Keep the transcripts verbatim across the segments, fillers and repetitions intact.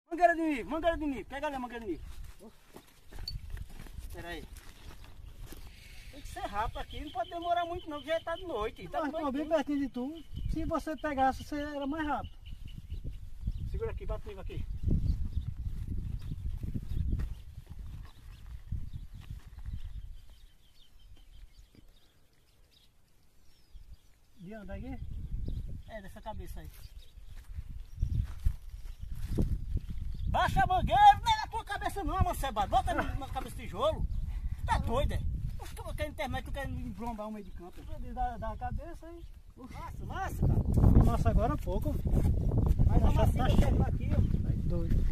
Mangueira de nico, mangueira de nico. Pega ali a mangueira de nico. Espera aí. Tem que ser rápido aqui, não pode demorar muito não, porque já tá de noite. Tá Mas tô bem pertinho de tu. Se você pegasse, você era mais rápido. Segura aqui, bate comigo aqui. De onde aqui? É, dessa cabeça aí. Baixa a mangueira, não é na tua cabeça não, amancebado. Bota na, na cabeça de tijolo. Tá doido, é? Os caras querem internet, tu quer me brombar o meio de campo. Da, da cabeça aí. Massa, massa, cara. Nossa, agora há pouco. Mas a Tá massinha chato, que eu quero aqui, ó. Tá doido.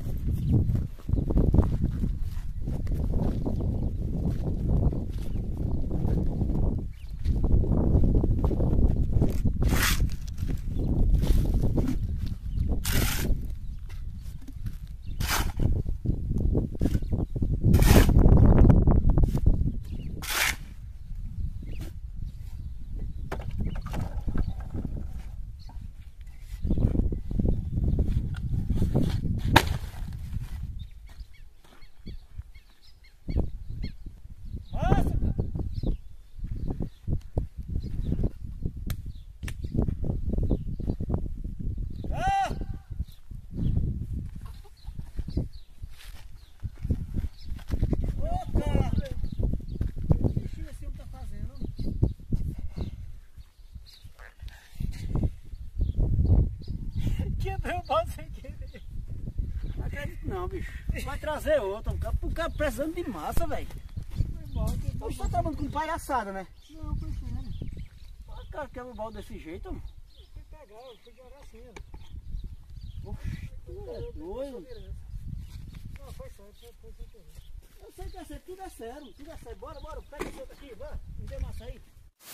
Quebrei o balde sem querer. Não acredito não, bicho. Vai trazer outro. O cara precisando de massa, velho. Você tá trabalhando com palhaçada, né? Não, foi sério. O cara quebra o balde desse jeito, mano. Fui pegar, eu fui jogar assim, ó. Oxi, tu é doido. Não, foi sério, foi sem querer. Eu sei que é sério, tudo é sério, tudo é sério. Bora, bora, pega esse outro aqui, bora. Me dê massa aí.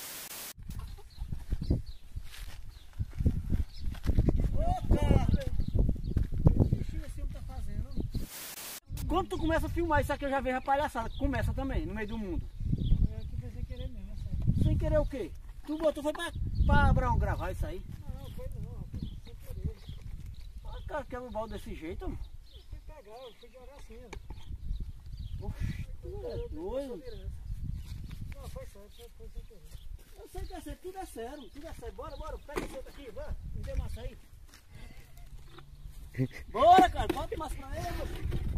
Ô, cara! Bichinho assim tá fazendo. Quando tu começa a filmar isso aqui, eu já vejo a palhaçada. Começa também, no meio do mundo. É que foi sem querer mesmo, sério. Sem querer o quê? Tu botou, foi pra, pra Abraão gravar isso aí. Não, foi não, rapaz. Sem querer. O cara quebra o balde desse jeito, mano. Fui pegar, eu fui jogar assim, ó. Oxi, tu é doido. Não, foi sério, foi sem querer. Eu sei que é sério, tudo é sério, tudo é sério. Bora, bora, pega esse outro aqui, bora. Me dê massa aí. Bora, cara, bota massa pra ele, meu filho.